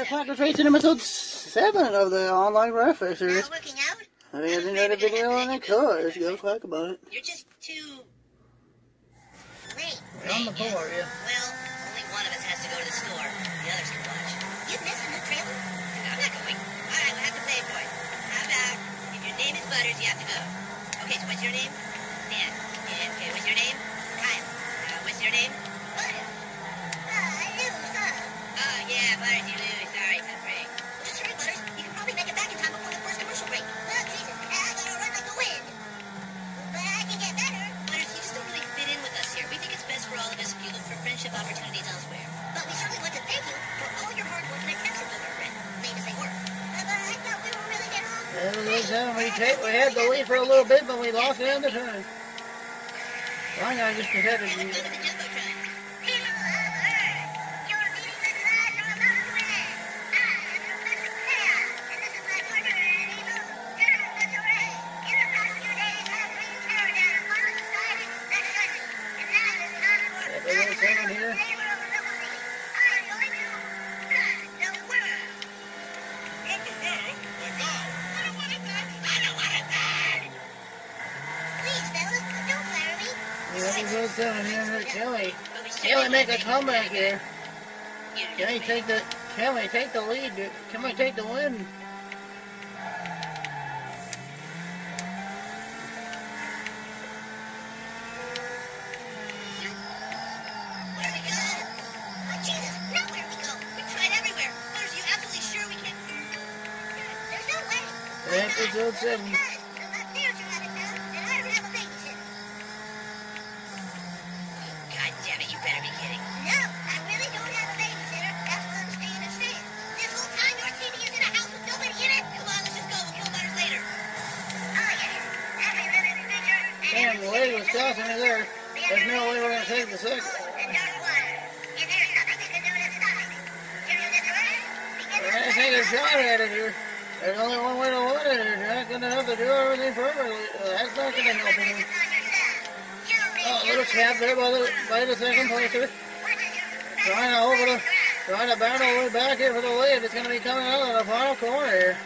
Tjax-Quackers racing episode 7 of the online wreckfest series. Working out? I think I didn't a video on the cars. Go quack about it. You're just too late. We're on the board, yeah. Well, only one of us has to go to the store. The others can watch. You missing the trailer? I'm not going. Alright, we'll have to pay for it. How about, if your name is Butters, you have to go. Okay, so what's your name? Dan. Okay, what's your name? Kyle. What's your name? Butters. I lose, huh? Oh, yeah, Butters, you lose. Sorry, tough break. Well, just hurry, Butters. You can probably make it back in time before the first commercial break. Oh, Jesus. I gotta run like the wind. But I can get better. Butters, you just don't really fit in with us here. We think it's best for all of us if you look for friendship opportunities elsewhere. But we certainly want to thank you for all your hard work and attempts at doing our friend. Made us say work. But I thought we were really getting on. We had the lead for a little bit, but we lost it on the turn. I gotta just protect it. Let's go to the Jumbotron. Here. Episode 7 here. Kelly make a comeback here. Kelly take the lead. Can we take the win? Episode 7. God damn it, you better be kidding. No, I really don't have a babysitter. That's what I'm staying and staying. This whole time your TV is in a house with nobody in it? Come on, let's just go. We'll kill Butters later. Oh, yeah. Every living creature. Damn, the lady was costing me there. There's no way we're going to take the second. We're going to take a shot at it here. There's only one way to win it. You're not going to have to do everything perfectly. That's not going to help you. Oh, a little tap there by the second placer. Trying to battle way back here for the lead. It's going to be coming out of the final corner here.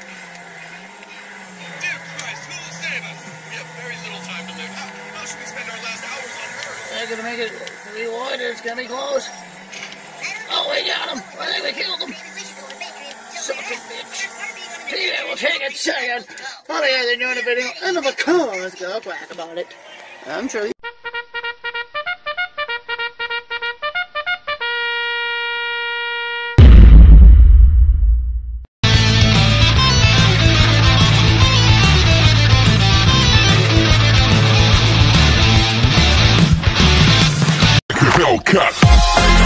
Dear Christ, who will save us? We have very little time to live. How should we spend our last hours on Earth? They're going to make it 3 wide. It's going to be close. Oh, we got him. I think we killed him. Suck it, bitch. Yeah, we'll take it second. Oh, yeah, they're doing a video under the car. Let's go quack about it. I'm sure. Cut.